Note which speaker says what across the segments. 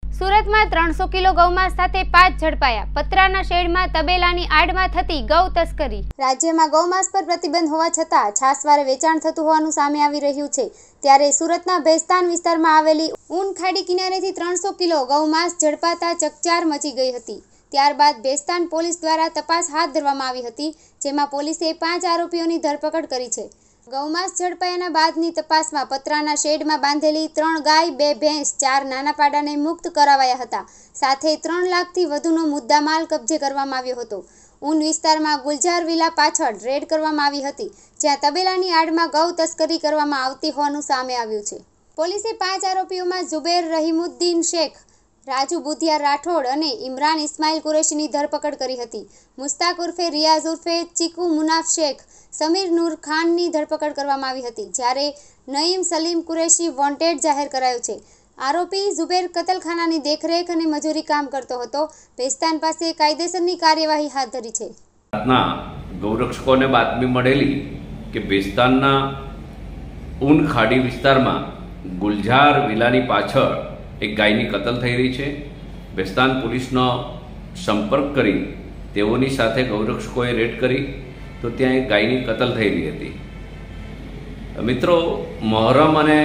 Speaker 1: સુરતમાં 300 કિલો ગૌમાંસ સાથે 5 ઝડપાયા। પતરાના શેડમાં તબેલાની આડમાં થતી ગૌ તસ્કરી। રાજ્યમાં ગૌમાંસ પર પ્રતિબંધ હોવા છતાં છાસવારે વેચાણ થતું હોવાનું સામે આવી રહ્યું છે। ત્યારે સુરતના ભેસ્તાન વિસ્તારમાં આવેલી ઊન ખાડી કિનારેથી 300 કિલો ગૌમાંસ ઝડપાતા ચકચાર મચી ગઈ હતી। ત્યારબાદ ભેસ્તાન પોલીસ દ્વારા તપાસ હાથ ધરવામાં આવી હતી, જેમાં પોલીસે 5 આરોપીઓની ધરપકડ કરી છે। ગૌમાંસ ઝડપાયાના બાદની તપાસમાં પતરાના શેડમાં બાંધેલી 3 ગાય, 2 ભેંસ, 4 નાના પાડાને મુક્ત કરાવાયા હતા। સાથે 3 લાખથી વધુનો મુદ્દામાલ કબજે કરવામાં આવ્યો હતો। ઊન વિસ્તારમાં ગુલજાર વિલા પાછળ રેડ કરવામાં આવી હતી, જ્યાં તબેલાની આડમાં ગૌ તસ્કરી કરવામાં આવતી હોવાનું સામે આવ્યું છે। પોલીસે 5 આરોપીઓમાં ઝુબેર રહીમુદ્દીન શેખ, રાજુ બુધિયા રાઠોડ અને ઇમરાન ઇસ્માઇલ કુરેશીની ધરપકડ કરી હતી। મુસ્તાક ઉર્ફે રિયાઝ ઉર્ફે ચીકુ મુનાફ શેખ, સમીર નૂર ખાનની ધરપકડ કરવામાં આવી હતી, જ્યારે નઈમ સલીમ કુરેશી વોન્ટેડ જાહેર કરાયો છે। આરોપી ઝુબેર કતલખાનાની દેખરેખ અને મજૂરી કામ કરતો હતો। ભેસ્તાન પાસે કાયદેસરની કાર્યવાહી હાથ ધરી છે।
Speaker 2: ગૌરક્ષકોને બાતમી મળેલી કે ભેસ્તાનના ઊન ખાડી વિસ્તારમાં ગુલજાર વિલાની પાછળ એક ગાયની કતલ થઈ રહી છે। ભેસ્તાન પોલીસનો સંપર્ક કરી તેઓની સાથે ગૌરક્ષકોએ રેડ કરી તો ત્યાં એક ગાયની કતલ થઈ રહી હતી। મિત્રો, મહોરમ અને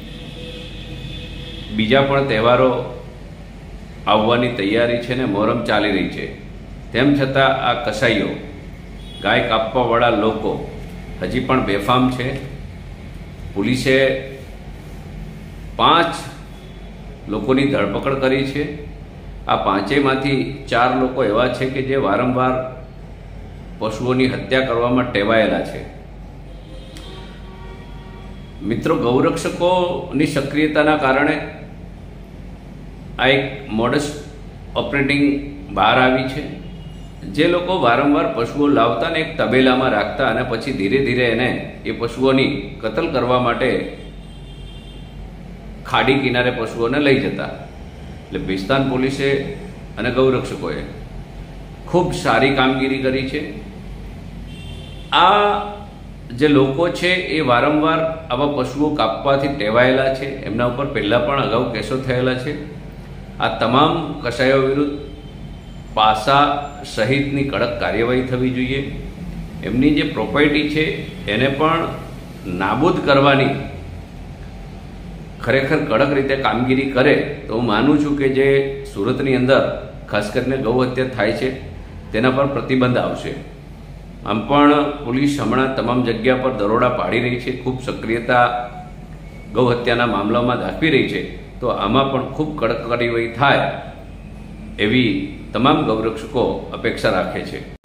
Speaker 2: બીજા પણ તહેવારો આવવાની તૈયારી છે ને મહોરમ ચાલી રહી છે, તેમ છતાં આ કસાઈઓ, ગાય કાપવાવાળા લોકો હજી પણ બેફામ છે। પોલીસે 5 લોકોની ધરપકડ કરી છે। આ 5માંથી 4 લોકો એવા છે કે જે વારંવાર પશુઓની હત્યા કરવામાં ટેવાયેલા છે। મિત્રો, ગૌરક્ષકોની સક્રિયતાના કારણે આ એક મોડસ ઓપરેટિંગ બહાર આવી છે। જે લોકો વારંવાર પશુઓ લાવતા ને એક તબેલામાં રાખતા અને પછી ધીરે ધીરે એને એ પશુઓની કતલ કરવા માટે ખાડી કિનારે પશુઓને લઈ જતા। એટલે ભેસ્તાન પોલીસે અને ગૌરક્ષકોએ ખૂબ સારી કામગીરી કરી છે। આ જે લોકો છે એ વારંવાર આવા પશુઓ કાપવાથી ટેવાયેલા છે, એમના ઉપર પહેલાં પણ અગાઉ કેસો થયેલા છે। આ તમામ કસાઈઓ વિરુદ્ધ પાસા સહિતની કડક કાર્યવાહી થવી જોઈએ। એમની જે પ્રોપર્ટી છે એને પણ નાબૂદ કરવાની ખરેખર કડક રીતે કામગીરી કરે તો હું માનું છું કે જે સુરતની અંદર ખાસ કરીને ગૌ હત્યા થાય છે તેના પર પ્રતિબંધ આવશે। આમ પણ પોલીસ હમણાં તમામ જગ્યા પર દરોડા પાડી રહી છે, ખૂબ સક્રિયતા ગૌ હત્યાના મામલામાં દાખવી રહી છે। તો આમાં પણ ખૂબ કડક કાર્યવાહી થાય એવી તમામ ગૌરક્ષકો અપેક્ષા રાખે છે।